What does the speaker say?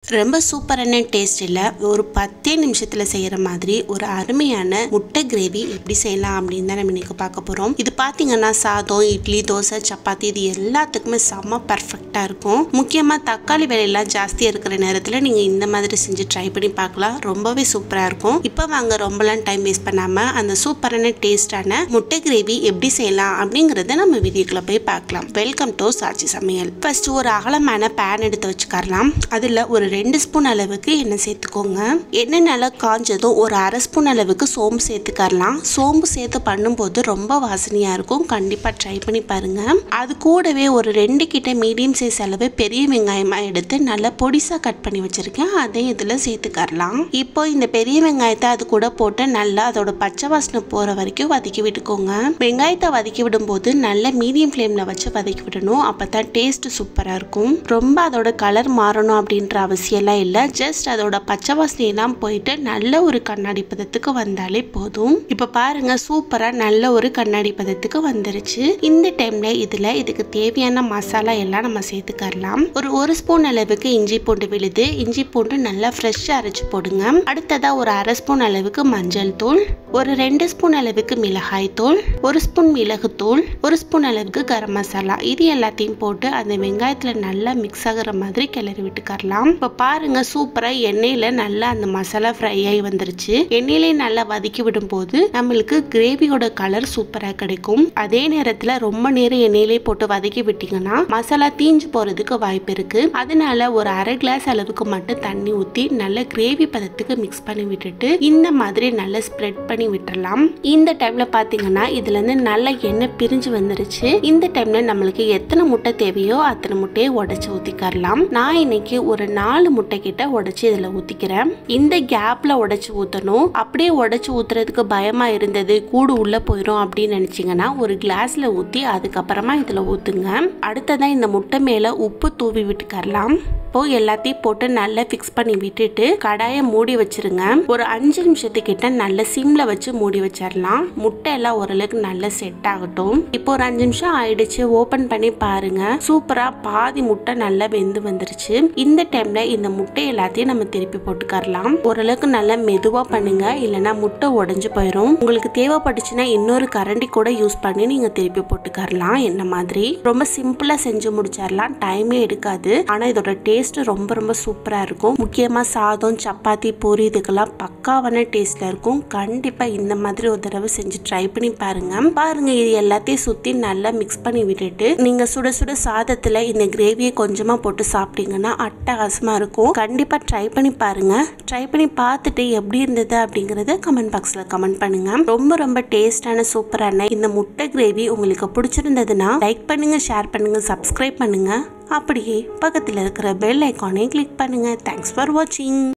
ரொம்ப சூப்பரான டேஸ்ட் இல்லை, ஒரு 10 நிமிஷத்தில் செய்கிற மாதிரி ஒரு அருமையான முட்டை கிரேவி எப்படி செய்யலாம் அப்படின்னு தான் நம்ம இன்னைக்கு பார்க்க போகிறோம். இது பார்த்தீங்கன்னா சாதம், இட்லி, தோசை, சப்பாத்தி இது எல்லாத்துக்குமே செம்ம பர்ஃபெக்டாக இருக்கும். முக்கியமாக தக்காளி விலையெல்லாம் ஜாஸ்தியாக இருக்கிற நேரத்தில் நீங்கள் இந்த மாதிரி செஞ்சு ட்ரை பண்ணி பார்க்கலாம். ரொம்பவே சூப்பராக இருக்கும். இப்போ வாங்க ரொம்பலாம் டைம் வேஸ்ட் பண்ணாமல் அந்த சூப்பரான டேஸ்டான முட்டை கிரேவி எப்படி செய்யலாம் அப்படிங்கிறத நம்ம வீடியோக்குள்ள போய் பார்க்கலாம். வெல்கம் டு சாச்சி சமையல். ஃபர்ஸ்ட் ஒரு அகலமான பேன் எடுத்து வச்சுக்கலாம். அதில் ஒரு 2 ஸ்பூன் அளவுக்கு எண்ணெய் சேர்த்துக்கோங்க. எண்ணெய் நல்லா காஞ்சதும் ஒரு 1/2 ஸ்பூன் அளவுக்கு சோம்பு சேர்த்துக்கலாம். சோம்பு சேர்த்து பண்ணும்போது ரொம்ப வாசனையாக இருக்கும். கண்டிப்பாக ட்ரை பண்ணி பாருங்க. அது கூடவே ஒரு 2 கிட்ட மீடியம் சைஸ் அளவு பெரிய வெங்காயமாக எடுத்து நல்லா பொடிசாக கட் பண்ணி வச்சிருக்கேன். அதை இதில் சேர்த்துக்கலாம். இப்போ இந்த பெரிய வெங்காயத்தை அது கூட போட்டு நல்லா அதோட பச்சை வாசனை போகிற வரைக்கும் வதக்கி விட்டுக்கோங்க. வெங்காயத்தை வதக்கி விடும்போது நல்லா மீடியம் ஃப்ளேமில் வச்சு வதக்கி விடணும். அப்போ தான் டேஸ்ட் சூப்பராக இருக்கும். ரொம்ப அதோட கலர் மாறணும் அப்படின்ற அவசியம் எல்லாம் இல்லை. ஜஸ்ட் அதோட பச்சை வாசனையெல்லாம் போயிட்டு நல்ல ஒரு கண்ணாடி பதத்துக்கு வந்தாலே போதும். இப்போ பாருங்க சூப்பராக நல்ல ஒரு கண்ணாடி பதத்துக்கு வந்துருச்சு. இந்த டைம்ல இதுக்கு தேவையான மசாலா எல்லாம் நம்ம சேர்த்துக்கலாம். ஒரு ஸ்பூன் அளவுக்கு இஞ்சி பூண்டு விழுது. இஞ்சி பூண்டு நல்லா ஃப்ரெஷ்ஷாக அரைச்சு போடுங்க. அடுத்ததா ஒரு 1/2 ஸ்பூன் அளவுக்கு மஞ்சள் தூள், ஒரு 2 ஸ்பூன் அளவுக்கு மிளகாய் தூள், 1 ஸ்பூன் மிளகு தூள், 1 ஸ்பூன் அளவுக்கு கரம் மசாலா, இது எல்லாத்தையும் போட்டு அந்த வெங்காயத்துல நல்லா மிக்ஸ் ஆகுற மாதிரி கிளறி விட்டுக்கலாம். இப்போ பாருங்க சூப்பரா எண்ணெயில நல்லா அந்த மசாலா ஃப்ரை ஆகி வந்துருச்சு. எண்ணெயிலே நல்லா வதக்கி விடும் போது நம்மளுக்கு கிரேவியோட கலர் சூப்பரா கிடைக்கும். அதே நேரத்துல ரொம்ப நேரம் எண்ணெயிலே போட்டு வதக்கி விட்டீங்கன்னா மசாலா தீஞ்சு போறதுக்கு வாய்ப்பு இருக்கு. அதனால ஒரு 1/2 கிளாஸ் அளவுக்கு மட்டும் தண்ணி ஊத்தி நல்ல கிரேவி பதத்துக்கு மிக்ஸ் பண்ணி விட்டுட்டு இந்த மாதிரி நல்லா ஸ்ப்ரெட் பண்ணி விட்டுறலாம். இந்த டைம்ல பாத்தீங்கன்னா இதுல இருந்து நல்ல எண்ணெய் பிரிஞ்சு வந்துருச்சு. இந்த டைம்ல நம்மளுக்கு எத்தனை முட்டை தேவையோ அத்தனை முட்டையை உடைச்சு ஊத்திக்கலாம். நான் இன்னைக்கு ஒரு 4 முட்டை கிட்ட உடைச்சு இதுல ஊத்திக்கிறேன். இந்த கேப்ல உடைச்சு ஊத்தணும். அப்படியே உடைச்சு ஊத்துறதுக்கு பயமா இருந்தது, கூடு உள்ள போயிடும் அப்படின்னு நினைச்சீங்கன்னா ஒரு கிளாஸ்ல ஊத்தி அதுக்கப்புறமா இதுல ஊத்துங்க. அடுத்ததான் இந்த முட்டை மேல உப்பு தூவி விட்டுக்கலாம். இப்போ எல்லாத்தையும் போட்டு நல்லா ஃபிக்ஸ் பண்ணி விட்டுட்டு கடாயை மூடி வச்சிருங்க. ஒரு 5 நிமிஷத்துக்கிட்ட நல்ல சிம்ல வச்சு மூடி வச்சிடலாம். முட்டை எல்லாம் ஓரளவுக்கு நல்லா செட் ஆகட்டும். இப்போ ஒரு 5 நிமிஷம் ஆயிடுச்சு. ஓபன் பண்ணி பாருங்க. சூப்பரா பாதி முட்டை நல்லா வெந்து வந்துருச்சு. இந்த டைம்ல இந்த முட்டை எல்லாத்தையும் நம்ம திருப்பி போட்டுக்கலாம். ஓரளவுக்கு நல்லா மெதுவா பண்ணுங்க, இல்லைன்னா முட்டை உடைஞ்சு போயிடும். உங்களுக்கு தேவைப்பட்டுச்சுன்னா இன்னொரு கரண்டி கூட யூஸ் பண்ணி நீங்க திருப்பி போட்டுக்கலாம். என்ன மாதிரி ரொம்ப சிம்பிளா செஞ்சு முடிச்சிடலாம். டைமே எடுக்காது. ஆனா இதோட டேஸ்ட் ரொம்ப ரொம்ப சூப்பரா இருக்கும். முக்கியமா சாதம், சப்பாத்தி, பூரி இதுக்கெல்லாம் பக்காவான டேஸ்ட்ல இருக்கும். கண்டிப்பா இந்த மாதிரி ஒரு தடவை செஞ்சு ட்ரை பண்ணி பாருங்க. இது எல்லாத்தையும் சுத்தி நல்லா மிக்ஸ் பண்ணி விட்டுட்டு நீங்க சுட சுட சாதத்துல இந்த கிரேவியை கொஞ்சமா போட்டு சாப்பிட்டீங்கன்னா அட்டகாசமா இருக்கும். கண்டிப்பா ட்ரை பண்ணி பாருங்க. ட்ரை பண்ணி பார்த்துட்டு எப்படி இருந்தது அப்படிங்கறத கமெண்ட் பாக்ஸ்ல கமெண்ட் பண்ணுங்க. ரொம்ப ரொம்ப டேஸ்டான சூப்பரான இந்த முட்டை கிரேவி உங்களுக்கு பிடிச்சிருந்ததுன்னா லைக் பண்ணுங்க, ஷேர் பண்ணுங்க, சப்ஸ்கிரைப் பண்ணுங்க. அப்படியே பக்கத்தில் இருக்கிற பெல் ஐகானை கிளிக் பண்ணுங்க. தேங்க்ஸ் ஃபார் வாட்சிங்.